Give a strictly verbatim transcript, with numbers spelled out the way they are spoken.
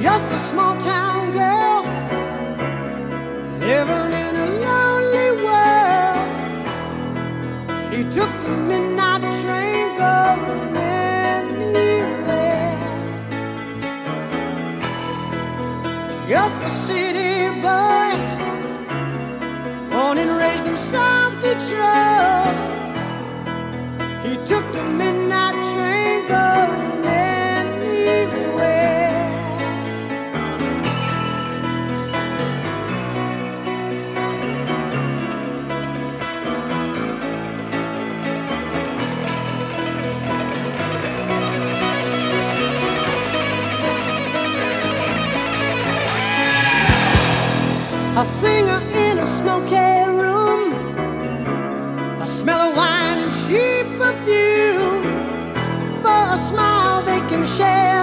just a small town girl living in a lonely world. She took the midnight train going anywhere. Just a city boy, born and raised in South Detroit. He took the midnight train going anywhere. A singer in a smoky room, the smell of wine and cheap perfume. For a smile they can share